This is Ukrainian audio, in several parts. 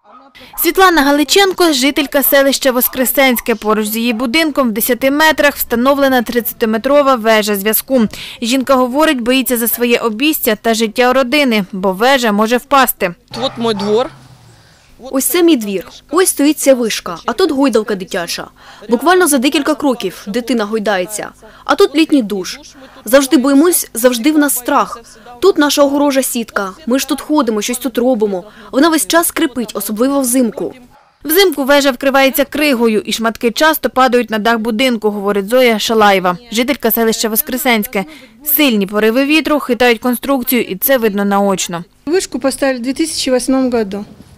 Світлана Галиченко – жителька селища Воскресенське. Поруч з її будинком в 10 метрах встановлена 30-метрова вежа зв'язку. Жінка говорить, боїться за своє обійстя та життя родини, бо вежа може впасти. Ось мій двор. Ось це мій двір. Ось стоїть ця вишка, а тут гойдалка дитяча. Буквально за декілька кроків дитина гойдається. А тут літній душ. Завжди боїмось, завжди в нас страх. Тут наша огорожа сітка. Ми ж тут ходимо, щось тут робимо. Вона весь час скрипить, особливо взимку. Взимку вежа вкривається кригою і шматки часто падають на дах будинку, говорить Зоя Шалаєва, жителька селища Воскресенське. Сильні пориви вітру хитають конструкцію, і це видно наочно. Вишку поставили в 2008 році.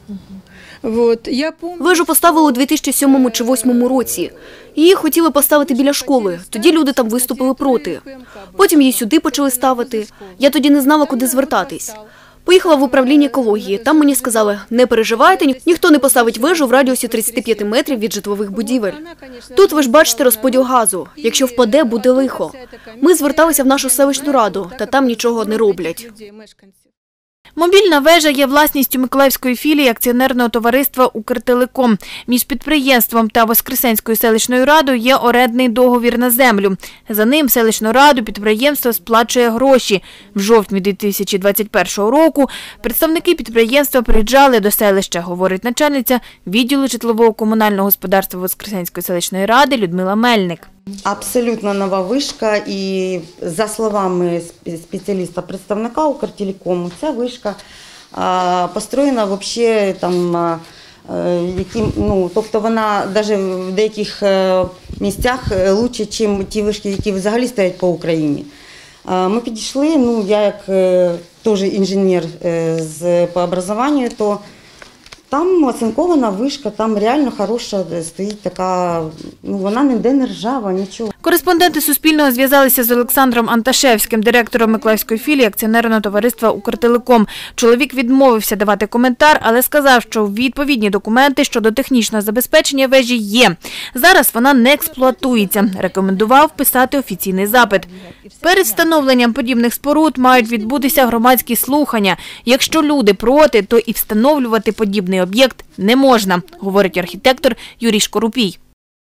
Вежу поставили у 2007 чи 2008 році. Її хотіли поставити біля школи. Тоді люди там виступили проти. Потім її сюди почали ставити. Я тоді не знала, куди звертатись. Поїхала в управління екології. Там мені сказали, не переживайте, ніхто не поставить вежу в радіусі 35 метрів від житлових будівель. Тут ви ж бачите розподіл газу. Якщо впаде, буде лихо. Ми зверталися в нашу селищну раду, та там нічого не роблять. Мобільна вежа є власністю Миколаївської філії акціонерного товариства «Укртелеком». Між підприємством та Воскресенською селищною радою є орендний договір на землю. За ним селищну раду підприємство сплачує гроші. В жовтні 2021 року представники підприємства приїжджали до селища, говорить начальниця відділу житлово-комунального господарства Воскресенської селищної ради Людмила Мельник. Абсолютно нова вишка, і за словами спеціаліста-представника Укртелекому, ця вишка построєна взагалі там, тобто вона навіть в деяких місцях краще, ніж ті вишки, які взагалі стоять по Україні. Ми підійшли, я як теж інженер по образованню, то там оцинкована вишка, там реально хороша стоїть така, вона ніде не ржава, нічого. Кореспонденти Суспільного зв'язалися з Олександром Анташевським, директором Миколаївської філії акціонерного товариства «Укртелеком». Чоловік відмовився давати коментар, але сказав, що відповідні документи щодо технічного забезпечення вежі є. Зараз вона не експлуатується. Рекомендував писати офіційний запит. Перед встановленням подібних споруд мають відбутися громадські слухання. Якщо люди проти, то і встановлювати подібний об'єкт не можна, говорить архітектор Юрій Шкорупій.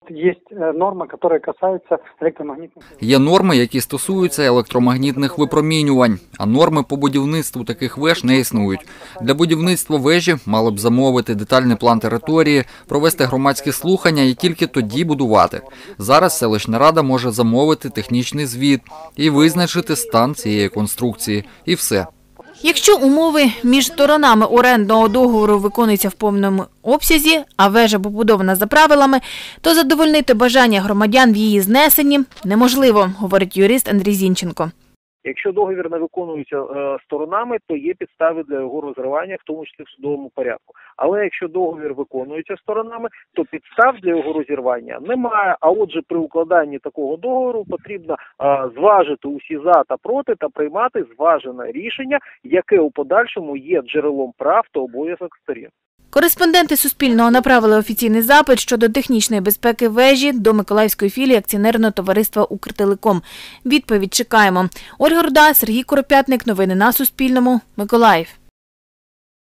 Є норми, які стосуються електромагнітних випромінювань, а норми по будівництву таких веж не існують. Для будівництва вежі мали б замовити детальний план території, провести громадські слухання і тільки тоді будувати. Зараз селищна рада може замовити технічний звіт і визначити стан цієї конструкції. І все. Якщо умови між сторонами орендного договору виконуються в повному обсязі, а вежа побудована за правилами, то задовольнити бажання громадян в її знесенні неможливо, говорить юрист Андрій Зінченко. Якщо договір не виконується сторонами, то є підстави для його розривання, в тому числі в судовому порядку. Але якщо договір виконується сторонами, то підстав для його розірвання немає. А отже, при укладанні такого договору потрібно зважити усі за та проти та приймати зважене рішення, яке у подальшому є джерелом прав та обов'язок сторін. Кореспонденти Суспільного направили офіційний запит щодо технічної безпеки вежі до Миколаївської філії акціонерного товариства «Укртелеком». Відповідь чекаємо. Ольга Руда, Сергій Коропятник. Новини на Суспільному. Миколаїв.